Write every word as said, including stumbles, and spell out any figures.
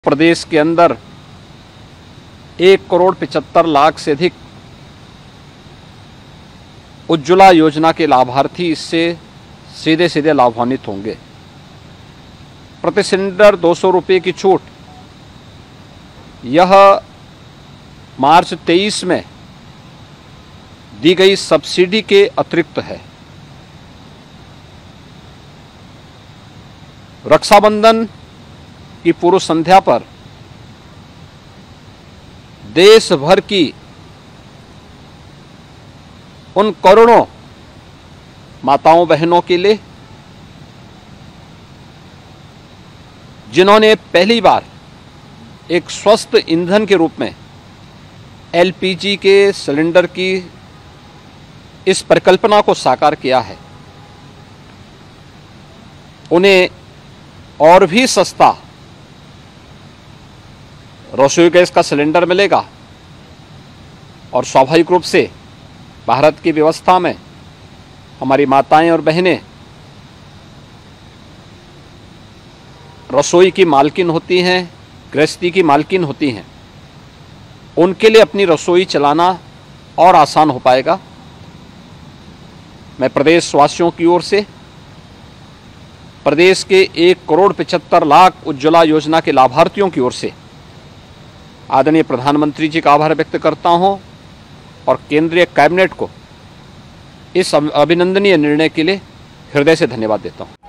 प्रदेश के अंदर एक करोड़ पिचहत्तर लाख से अधिक उज्ज्वला योजना के लाभार्थी इससे सीधे सीधे लाभान्वित होंगे। प्रति सिलेंडर दो सौ रुपये की छूट यह मार्च तेईस में दी गई सब्सिडी के अतिरिक्त है। रक्षाबंधन की पूर्व संध्या पर देश भर की उन करोड़ों माताओं बहनों के लिए जिन्होंने पहली बार एक स्वस्थ ईंधन के रूप में एलपीजी के सिलेंडर की इस परिकल्पना को साकार किया है, उन्हें और भी सस्ता रसोई गैस का सिलेंडर मिलेगा और स्वाभाविक रूप से भारत की व्यवस्था में हमारी माताएं और बहनें रसोई की मालकिन होती हैं, गृहस्थी की मालकिन होती हैं। उनके लिए अपनी रसोई चलाना और आसान हो पाएगा। मैं प्रदेश वासियों की ओर से प्रदेश के एक करोड़ पिचहत्तर लाख उज्ज्वला योजना के लाभार्थियों की ओर से आदरणीय प्रधानमंत्री जी का आभार व्यक्त करता हूं और केंद्रीय कैबिनेट को इस अभिनंदनीय निर्णय के लिए हृदय से धन्यवाद देता हूं।